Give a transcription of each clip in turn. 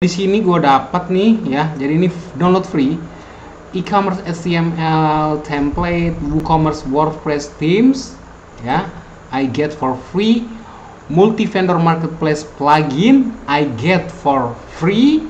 Di sini gue dapat nih ya, jadi ini download free e-commerce HTML template, WooCommerce WordPress themes ya. I get for free multi-vendor marketplace plugin, I get for free.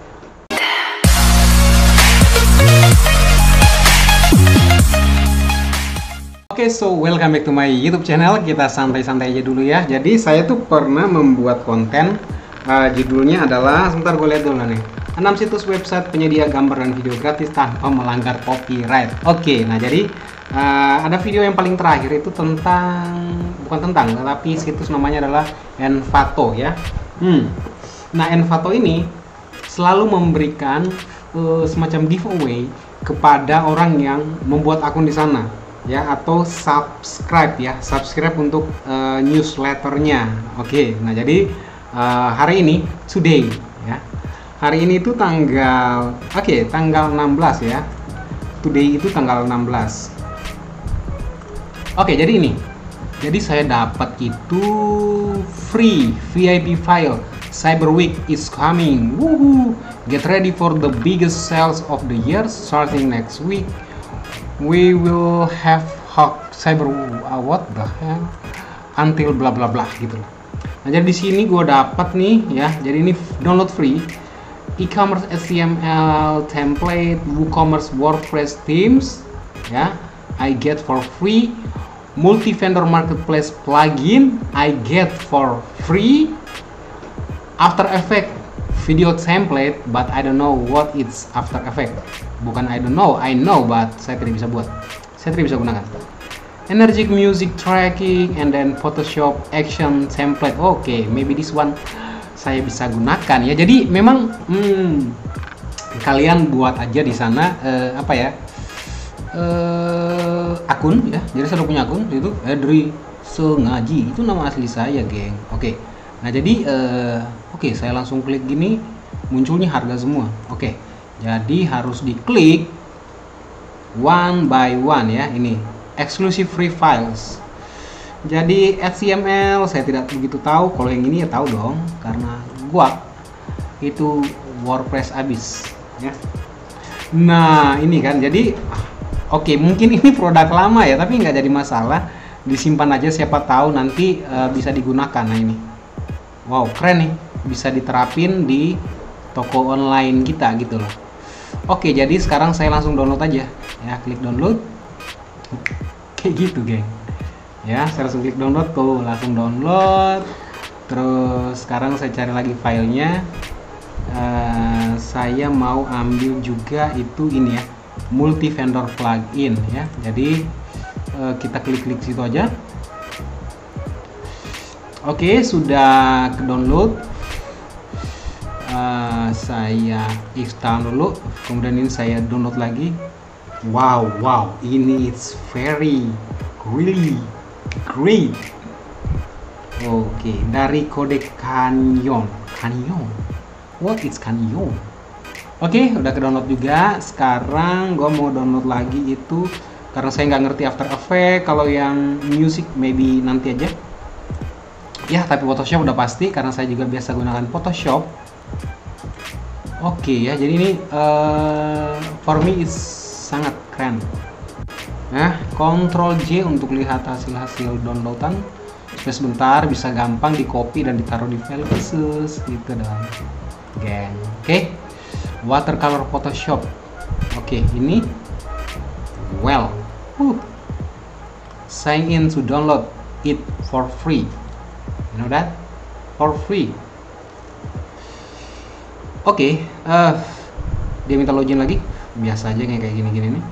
Oke, so welcome back to my YouTube channel. Kita santai-santai aja dulu ya. Jadi saya tuh pernah membuat konten, judulnya adalah, sebentar gue lihat dulu nih, 6 situs website penyedia gambar dan video gratis tanpa melanggar copyright. Oke, nah jadi ada video yang paling terakhir itu tetapi situs namanya adalah Envato ya. Nah, Envato ini selalu memberikan semacam giveaway kepada orang yang membuat akun di sana ya, atau subscribe untuk newsletternya. Oke, nah jadi hari ini today ya. Hari ini itu tanggal 16 ya. Today itu tanggal 16. Oke, jadi ini. Jadi saya dapat itu free VIP file. Cyber Week is coming. Woohoo! Get ready for the biggest sales of the year starting next week. We will have hot cyber what the hell until bla bla bla gitu loh. Nah, jadi di sini gue dapat nih ya. Jadi ini download free e-commerce HTML template, WooCommerce WordPress themes ya. I get for free multi-vendor marketplace plugin, I get for free After Effects video template, but I don't know what it's After Effects. Bukan I don't know, I know, but saya tidak bisa buat. Saya tidak bisa gunakan. Energetic music tracking and then Photoshop action template. Oke, maybe this one saya bisa gunakan ya. Jadi memang kalian buat aja di sana akun ya. Jadi saya udah punya akun itu Edri Sengaji, itu nama asli saya, geng. Oke. Nah, jadi oke, saya langsung klik gini, munculnya harga semua. Oke. Jadi harus diklik one by one ya. Ini exclusive free files. Jadi HTML saya tidak begitu tahu. Kalau yang ini ya tahu dong, karena gua itu WordPress abis ya. Nah, ini kan jadi oke, mungkin ini produk lama ya, tapi nggak jadi masalah. Disimpan aja, siapa tahu nanti bisa digunakan. Nah, ini wow, keren nih, bisa diterapin di toko online kita gitu loh. Oke, jadi sekarang saya langsung download aja ya, klik download kayak gitu, geng ya. Saya langsung klik download tuh, langsung download. Terus sekarang saya cari lagi filenya. Saya mau ambil juga itu ini ya, multi vendor plugin ya. Jadi kita klik situ aja. Oke, sudah ke download. Saya install dulu, kemudian ini saya download lagi. Wow, ini it's really great. Oke, dari kode Canyon. What is Canyon? Oke, udah ke download juga. Sekarang gue mau download lagi itu, karena saya nggak ngerti After Effects. Kalau yang music maybe nanti aja ya, tapi Photoshop udah pasti karena saya juga biasa gunakan Photoshop. Oke ya, jadi ini for me is sangat keren. Nah, Ctrl J untuk lihat hasil downloadan. Supaya sebentar bisa gampang di copy dan ditaruh di file khusus gitu dong, geng. Oke, watercolor Photoshop. Oke, ini sign in to download it for free. You know that? For free. Oke, dia minta login lagi. Biasa aja kayak gini nih.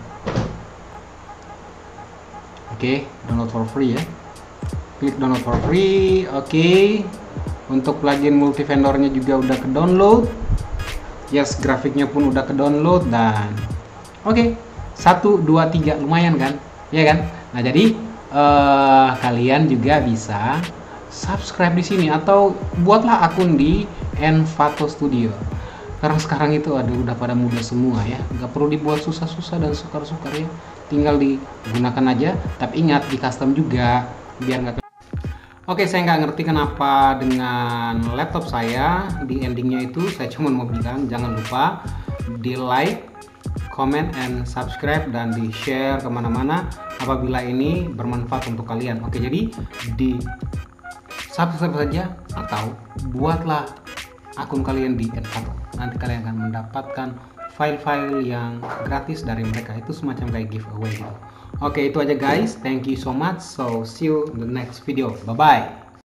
Oke, download for free ya. Klik download for free. Oke. Untuk plugin multi vendornya juga udah ke download. Yes, grafiknya pun udah ke download dan oke. 1 2 3 lumayan kan? Ya kan? Nah, jadi kalian juga bisa subscribe di sini atau buatlah akun di Envato Studio. Karena sekarang itu udah pada mudah semua ya, nggak perlu dibuat susah-susah dan sukar-sukar ya, tinggal digunakan aja. Tapi ingat, di custom juga biar nggak Oke, saya nggak ngerti kenapa dengan laptop saya di endingnya itu saya cuma mau bilang jangan lupa di like, comment, and subscribe dan di share kemana-mana apabila ini bermanfaat untuk kalian. Oke, jadi di subscribe saja atau buatlah akun kalian di Envato. Nanti kalian akan mendapatkan file-file yang gratis dari mereka, itu semacam kayak giveaway gitu. Oke, itu aja guys. Thank you so much. So see you in the next video. Bye bye.